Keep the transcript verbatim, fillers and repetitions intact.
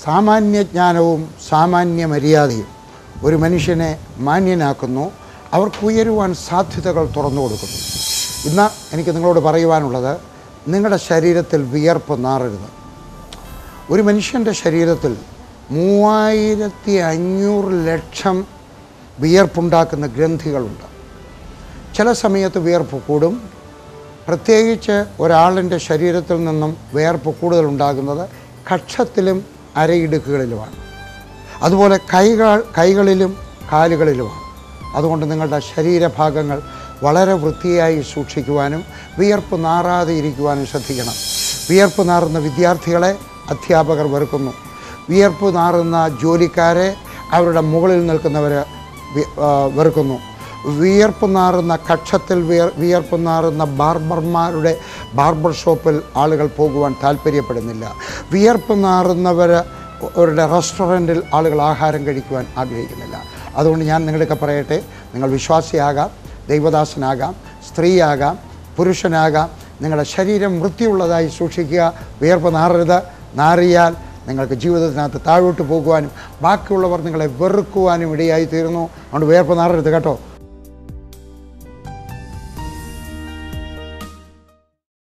സാമാന്യജ്ഞാനവും സാമാന്യ മര്യാദയും ഒരു മനുഷ്യനെ മാന്യനാക്കുന്നു, അവർക്ക് ഉയരുവാൻ സാധ്യതകൾ തുറന്നു കൊടുക്കുന്നു. ഇന്ന് എനിക്ക് നിങ്ങളോട് പറയുവാനുള്ളത്, നിങ്ങളുടെ ശരീരത്തിൽ വിയർപ്പ് നാറരുത്. ഒരു മനുഷ്യൻ്റെ ശരീരത്തിൽ മൂവായിരത്തി അഞ്ഞൂറ് ലക്ഷം വിയർപ്പുണ്ടാക്കുന്ന ഗ്രന്ഥികളുണ്ട്. ചില സമയത്ത് വിയർപ്പ് കൂടും. പ്രത്യേകിച്ച് ഒരാളിൻ്റെ ശരീരത്തിൽ നിന്നും വിയർപ്പ് കൂടുതലുണ്ടാകുന്നത് കക്ഷത്തിലും അരയിടുക്കുകളിലുമാണ്. അതുപോലെ കൈകൾ കൈകളിലും കാലുകളിലുമാണ്. അതുകൊണ്ട് നിങ്ങളുടെ ശരീരഭാഗങ്ങൾ വളരെ വൃത്തിയായി സൂക്ഷിക്കുവാനും വിയർപ്പ് നാറാതെ ഇരിക്കുവാനും ശ്രദ്ധിക്കണം. വിയർപ്പ് നാറുന്ന വിദ്യാർത്ഥികളെ അധ്യാപകർ വെറുക്കുന്നു. വിയർപ്പ് നാറുന്ന ജോലിക്കാരെ അവരുടെ മുകളിൽ നിൽക്കുന്നവർ വെറുക്കുന്നു. വിയർപ്പ് നാറുന്ന കക്ഷത്തിൽ വിയർ വിയർപ്പ് നാറുന്ന ബാർബർമാരുടെ ബാർബർ ഷോപ്പിൽ ആളുകൾ പോകുവാൻ താല്പര്യപ്പെടുന്നില്ല. വിയർപ്പ് നാറുന്നവർ അവരുടെ റെസ്റ്റോറൻറ്റിൽ ആളുകൾ ആഹാരം കഴിക്കുവാൻ ആഗ്രഹിക്കുന്നില്ല. അതുകൊണ്ട് ഞാൻ നിങ്ങളൊക്കെ പറയട്ടെ, നിങ്ങൾ വിശ്വാസിയാകാം, ദൈവദാസനാകാം, സ്ത്രീയാകാം, പുരുഷനാകാം. നിങ്ങളുടെ ശരീരം വൃത്തിയുള്ളതായി സൂക്ഷിക്കുക. വിയർപ്പ് നാറരുത്. നാറിയാൽ നിങ്ങൾക്ക് ജീവിതത്തിനകത്ത് താഴോട്ട് പോകുവാനും ബാക്കിയുള്ളവർ നിങ്ങളെ വെറുക്കുവാനും ഇടയായി തീരുന്നു. അതുകൊണ്ട് വിയർപ്പ് നാറരുത് കേട്ടോ.